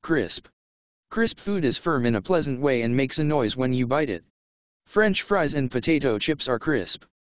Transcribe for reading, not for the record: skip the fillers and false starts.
Crisp. Crisp food is firm in a pleasant way and makes a noise when you bite it. French fries and potato chips are crisp.